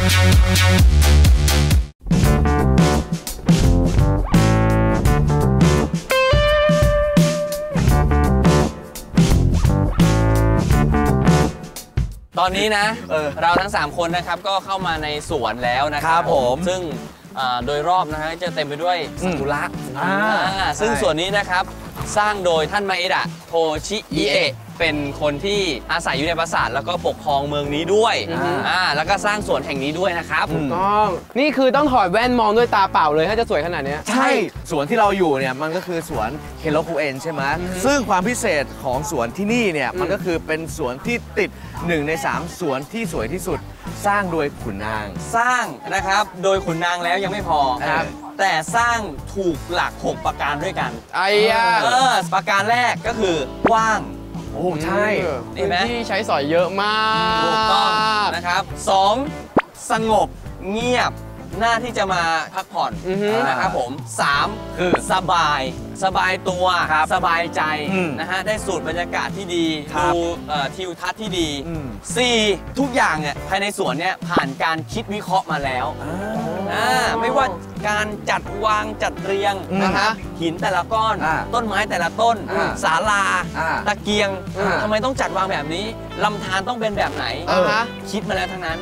ตอนนี้นะเราทั้ง3คนนะครับก็เข้ามาในสวนแล้วนะครับผมซึ่งโดยรอบนะฮะจะเต็มไปด้วยซากุระซึ่งส่วนนี้นะครับสร้างโดยท่านมาเอะดะโทชิอิเอะเป็นคนที่อาศัยอยู่ในปราสาทแล้วก็ปกครองเมืองนี้ด้วยแล้วก็สร้างสวนแห่งนี้ด้วยนะครับถูกต้องนี่คือต้องถอดแว่นมองด้วยตาเปล่าเลยถ้าจะสวยขนาดนี้ใช่สวนที่เราอยู่เนี่ยมันก็คือสวนเคโรคุเอ็นใช่ไหมซึ่งความพิเศษของสวนที่นี่เนี่ยมันก็คือเป็นสวนที่ติด1 ใน 3สวนที่สวยที่สุดสร้างโดยขุนนางสร้างนะครับโดยขุนนางแล้วยังไม่พอครับแต่สร้างถูกหลัก6ประการด้วยกันประการแรกก็คือกว้างโอ้ใช่เห็นไหมที่ใช้สอยเยอะมากถูกต้องนะครับ2สงบเงียบหน้าที่จะมาพักผ่อนนะครับผม3คือสบายตัวสบายใจนะฮะได้สูตรบรรยากาศที่ดีดูทิวทัศน์ที่ดี4ทุกอย่างเนี่ยภายในสวนเนี่ยผ่านการคิดวิเคราะห์มาแล้วไม่ว่าการจัดวางจัดเรียงนะครับหินแต่ละก้อนต้นไม้แต่ละต้นศาลาตะเกียงทำไมต้องจัดวางแบบนี้ลำธารต้องเป็นแบบไหนคิดมาแล้วทั้งนั้น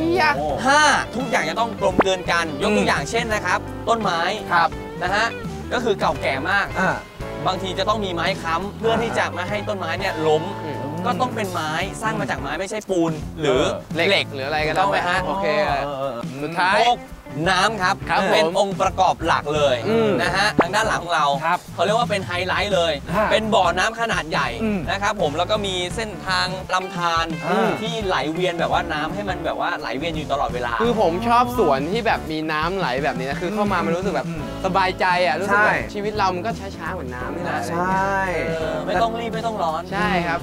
5ทุกอย่างจะต้องกลมเกินกันยกตัวอย่างเช่นนะครับต้นไม้นะฮะก็คือเก่าแก่มากบางทีจะต้องมีไม้ค้ำเพื่อที่จะมาให้ต้นไม้เนี่ยล้มก็ต้องเป็นไม้สร้างมาจากไม้ไม่ใช่ปูนหรือเหล็กหรืออะไรก็ต้องไหมฮะโอเคสุดท้ายน้ำครับเป็นองค์ประกอบหลักเลยนะฮะทางด้านหลังของเราเขาเรียกว่าเป็นไฮไลท์เลยเป็นบ่อน้ำขนาดใหญ่นะครับผมแล้วก็มีเส้นทางลำธารที่ไหลเวียนแบบว่าน้ำให้มันแบบว่าไหลเวียนอยู่ตลอดเวลาคือผมชอบสวนที่แบบมีน้ำไหลแบบนี้นะคือเข้ามามันรู้สึกแบบสบายใจอ่ะรู้สึกแบบชีวิตเรามันก็ช้าๆเหมือนน้ำนี่นะใช่ไม่ต้องรีบไม่ต้องร้อนใช่ครับ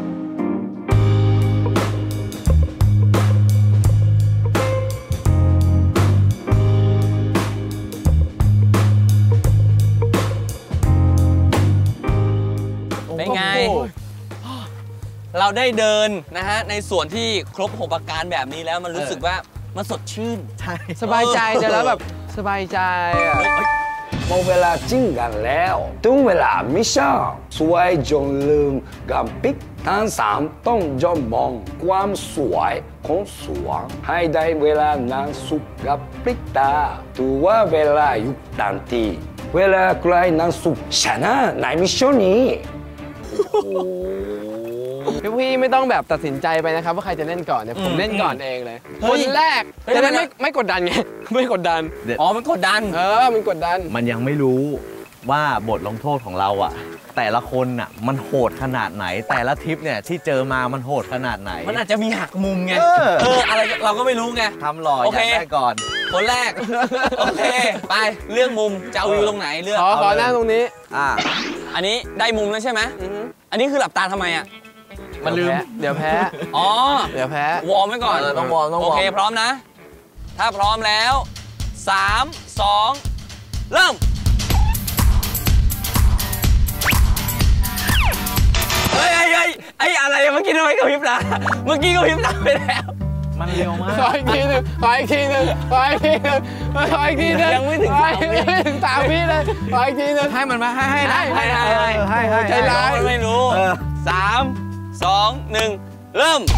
เราได้เดินนะฮะในส่วนที่ครบ6ประการแบบนี้แล้วมันรู้สึกว่ามันสดชื่นใช่สบายใจแล้วแบบสบายใจอ่ะหมดเวลาจริงกันแล้วถึงเวลามิชชั่นสวยจนลืมกับปิกทั้ง3ต้องยอมมองความสวยของสวนให้ได้เวลานั้นสุขกับปิกตาถือว่าเวลายุคทันทีเวลาใครนั้นสุขชนะในมิชชั่นนี้พี่ไม่ต้องแบบตัดสินใจไปนะครับว่าใครจะเล่นก่อนเนี่ยผมเล่นก่อนเองเลยคนแรกจะได้ไม่กดดันไงไม่กดดันมันกดดันมันกดดันมันยังไม่รู้ว่าบทลงโทษของเราอ่ะแต่ละคนอ่ะมันโหดขนาดไหนแต่ละทริปเนี่ยที่เจอมามันโหดขนาดไหนมันอาจจะมีหักมุมไงอะไรเราก็ไม่รู้ไงทำหล่ออยากได้ก่อนคนแรกโอเคไปเลือกมุมจะเอาวิวตรงไหนเลือกขอหน้าตรงนี้อันนี้ได้มุมแล้วใช่ไหมอันนี้คือหลับตาทำไมอ่ะมันลืมเดี๋ยวแพ้เดี๋ยวแพ้วอร์มไว้ก่อนต้องวอร์มโอเคพร้อมนะถ้าพร้อมแล้ว3 2เริ่มเฮ้ยอะไรเมื่อกี้ทำไมกระพริบตาเมื่อกี้กระพริบตาไปแล้วมันเร็วมากขออีกทีนึงยังไม่ถึง3 วิเลยขออีกทีนึงให้มันมาให้ใจร้ายไม่รู้3 2 1เริ่ม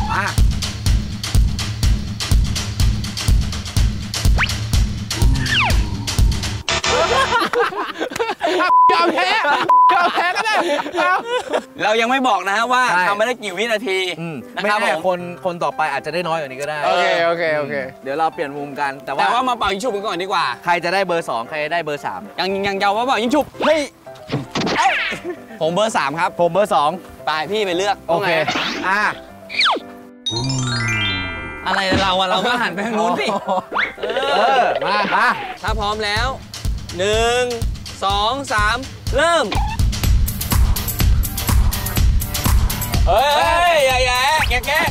ยอมแพ้ก็ได้เรายังไม่บอกนะฮะว่าทำมาได้กี่วินาทีนะครับคนต่อไปอาจจะได้น้อยกว่านี้ก็ได้โอเคเดี๋ยวเราเปลี่ยนมุมกันแต่ว่ามาเป่ายิงฉุบกันก่อนดีกว่าใครจะได้เบอร์2ใครได้เบอร์3 ยังยาวว่าเป่ายิงฉุบเฮ้ยผมเบอร์3ครับผมเบอร์2 ไปพี่ไปเลือกโอเคอะไรเราก็หันไปทางนู้นสิมาถ้าพร้อมแล้ว1 2 3เริ่มเฮ้ยอย่าแก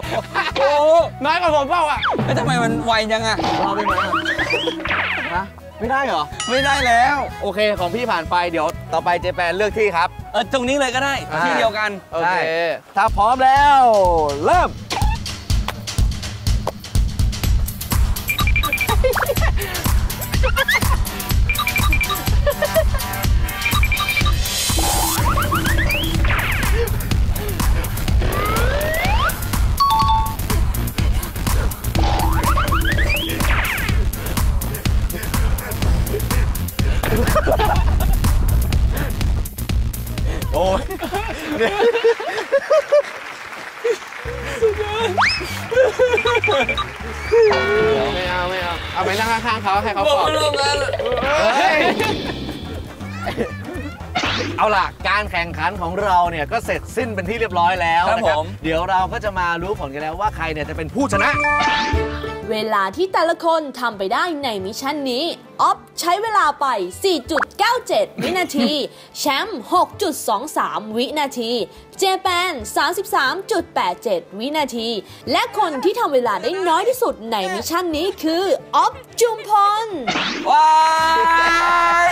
น้อยกว่าผมเปล่าอ่ะทำไมมันไวจังอ่ะรอไปไหมไม่ได้เหรอไม่ได้แล้วโอเคของพี่ผ่านไปเดี๋ยวต่อไปเจแปนเลือกที่ครับตรงนี้เลยก็ได้ที่เดียวกันโอเคถ้าพร้อมแล้ว เริ่ม โอ้ยไม่เอาไม่เอาเอาไปนั่งข้างๆเขาให้เขาบอกปลอบไม่ลงกันเฮ้ยเอาล่ะ การแข่งขันของเราเนี่ยก็เสร็จสิ้นเป็นที่เรียบร้อยแล้วครับนะผมเดี๋ยวเราก็จะมารู้ผลกันแล้วว่าใครเนี่ยจะเป็นผู้ชนะเวลาที่แต่ละคนทำไปได้ในมิชชั่นนี้ออฟใช้เวลาไป 4.97 วินาที แชมป์ 6.23 วินาที เจแปน 33.87 วินาที และคนที่ทำเวลาได้น้อยที่สุดในมิชชั่นนี้คือออฟจุมพลว้าย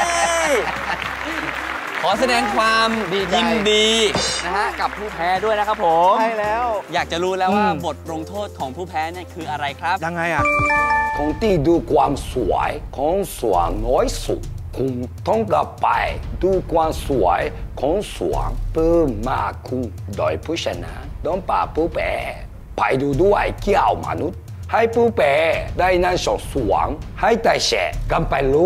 ขอแสดงความยินดีนะฮะกับผู้แพ้ด้วยนะครับผมใช่แล้วอยากจะรู้แล้วว่าบทลงโทษของผู้แพ้เนี่ยคืออะไรครับยังไงอ่ะคนที่ดูความสวยของส่วนน้อยสุดคุณต้องกลับไปดูความสวยของส่วนเพิ่มมากขึ้นโดยผู้ชนะต้องพาผู้แพ้ไปดูด้วยเกี่ยวมนุษย์ให้ผู้แพ้ได้นั่งสองส่วนให้ได้แชร์กันไปเลย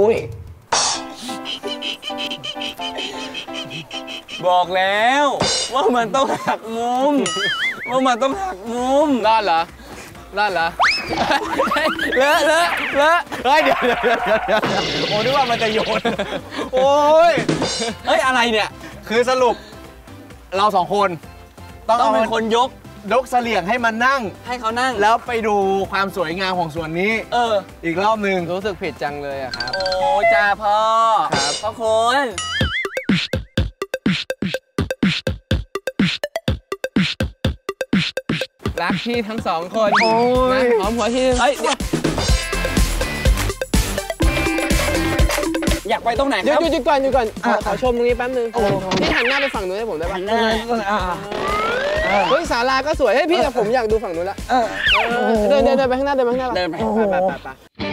บอกแล้วว่ามันต้องหักมุมว่ามันต้องหักมุมรอดเหรอรอดเหรอเลอะเลอะเลอะเฮ้ยเดี๋ยวโอ้นึกว่ามันจะโยน โอ้ยเฮ้ยอะไรเนี่ยคือสรุปเราสองคนต้องเอาเป็นคนยกยกเสลี่ยงให้มันนั่งให้เขานั่งแล้วไปดูความสวยงามของส่วนนี้ อีกรอบหนึ่งรู้สึกผิดจังเลยอะครับโอ้จ้าพ่อครับพ่อคุณรักพี่ทั้งสองคนนะหอมหัวที่เฮ้ยเดี๋ยวอยากไปตรงไหนคเดี๋ยวรับหยุดก่อนหยุดก่อนขอชมตรงนี้แป๊บนึงพี่หันหน้าไปฝั่งนู้นให้ผมได้ปะเฮ้ยศาลาก็สวยเฮ้ยพี่แต่ผมอยากดูฝั่งนู้นละเดินไปข้างหน้าเดินไปข้างหน้าเดินไปไป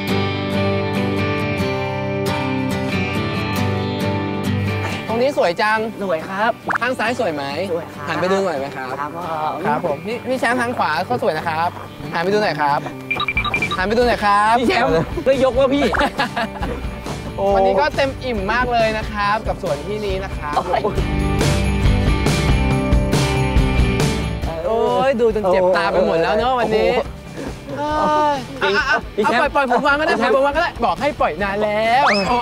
ตรงนี้สวยจังสวยครับข้างซ้ายสวยไหมสวยครับหันไปดูหน่อยไหมครับครับพ่อครับผมพี่แชมป์ทางขวาก็สวยนะครับหันไปดูหน่อยครับหันไปดูหน่อยครับพี่แชมป์ก็ยกว่าพี่วันนี้ก็เต็มอิ่มมากเลยนะครับ กับสวนที่นี้นะครับโอ้ยดูจนเจ็บตาไปหมดแล้วเนาะวันนี้ปล่อยผมวางก็ได้ปล่อยผมวางก็ได้บอกให้ปล่อยนานแล้ว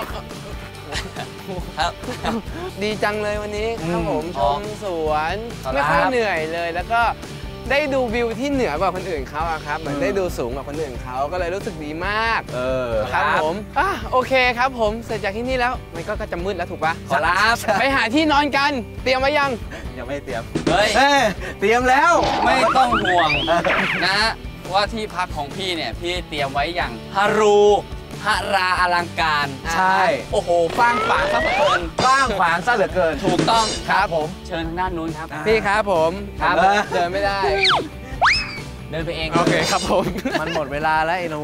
ครับดีจังเลยวันนี้ครับผมชมสวนครับไม่ค่อยเหนื่อยเลย แล้วก็ได้ดูวิวที่เหนือกว่าคนอื่นเขาอะครับเหมือนได้ดูสูงกว่าคนอื่นเขาก็เลยรู้สึกดีมาก ครับผมโอเคครับผมเสร็จจากที่นี่แล้วมันก็จะมืดแล้วถูกปะขอรับไปหาที่นอนกันเตรียมไว้ยังยังไม่เตรียมเฮ้ยเตรียมแล้วไม่ต้องห่วงนะฮะว่าที่พักของพี่เนี่ยพี่เตรียมไว้อย่างฮารูฮาราอลังการใช่โอ้โหฟ้างฝางซะเกินกว้างขวางซะเหลือเกินถูกต้องครับผมเชิญทางด้านนู้นครับพี่ครับผมครับเดินไม่ได้เดินไปเองโอเคครับผมมันหมดเวลาแล้วไอ้หนู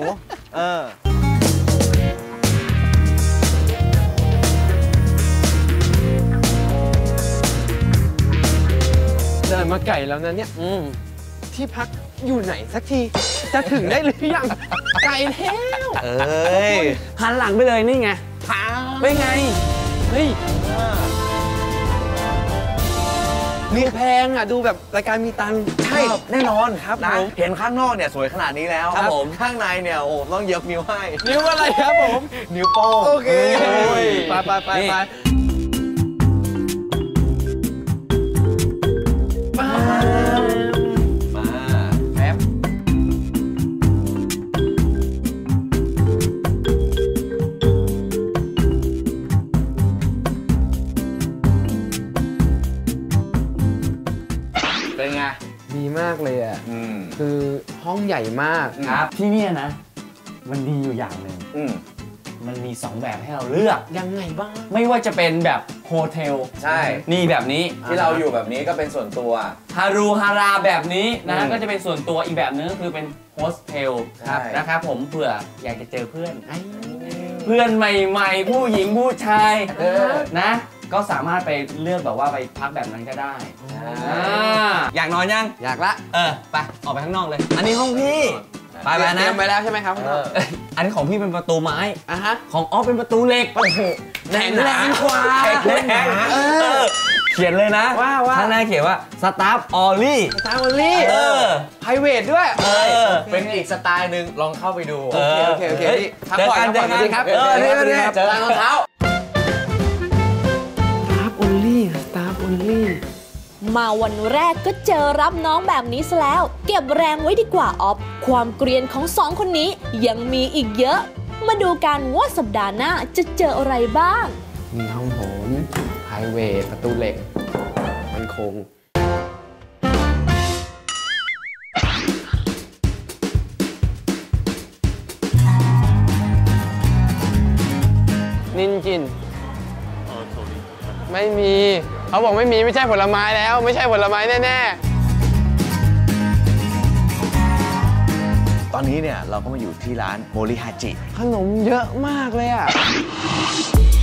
เดินมาไก่แล้วนะเนี่ยที่พักอยู่ไหนสักทีจะถึงได้หรือยังไก่แล้วหันหลังไปเลยนี่ไงไปไงเฮ้ยดูแพงอ่ะดูแบบรายการมีตังค์ใช่แน่นอนครับนะผมเห็นข้างนอกเนี่ยสวยขนาดนี้แล้วครับผมข้างในเนี่ยโอ้ต้องยกนิ้วให้นิ้วอะไรครับผมนิ้วโป้งโอเคโอ้ยไปนี่มาแป๊บเป็นไงดีมากเลยอ่ะ คือห้องใหญ่มากครับที่เนี่ยนะ มันดีอยู่อย่างหนึ่งอืมมันมี 2 แบบให้เราเลือกยังไงบ้างไม่ว่าจะเป็นแบบโฮเทลใช่นี่แบบนี้ที่เราอยู่แบบนี้ก็เป็นส่วนตัวฮารูฮาราแบบนี้นะฮะอืมก็จะเป็นส่วนตัวอีกแบบนึงก็คือเป็นโฮสเทลใช่นะครับผมเผื่ออยากจะเจอเพื่อน เพื่อนใหม่ๆ ผู้หญิงผู้ชายนะ ก็สามารถไปเลือกแบบว่าไปพักแบบนั้นก็ได้อยากนอนยังอยากละไปออกไปข้างนอกเลย อันนี้ห้องพี่ไปเตนะรียมไว้แล้วใช่ไหมครับอันนี้ของพี่เป็นประตูไม้อ่ะฮะของออฟเป็นประตูเหล็กโอ้โหแข็งแรงกว่าแข็งแรงเขียนเลยนะว่าข้างหน้าเขียนว่าสตาฟออลลี่ตามอลลี่ไพรเวทด้วยเป็นอีกสไตล์หนึ่งลองเข้าไปดูโอเคพักเจอผ่อนกันพักผ่อนสวัสดีครับเจอกันสวัสดีครับเจอกันรองเท้าสตาฟอลลี่มาวันแรกก็เจอรับน้องแบบนี้ซะแล้ว เก็บแรงไว้ดีกว่าออฟ ความเกรียนของสองคนนี้ยังมีอีกเยอะ มาดูกันว่าสัปดาห์หน้าจะเจออะไรบ้างมีห้องโถงไพรเวทประตูเหล็ก มันคง นินจิน ไม่มี เขาบอกไม่มีไม่ใช่ผลไม้แล้ว ไม่ใช่ผลไม้แน่ตอนนี้เนี่ยเราก็มาอยู่ที่ร้านโมริฮาจิๆ ขนมเยอะมากเลยอ่ะ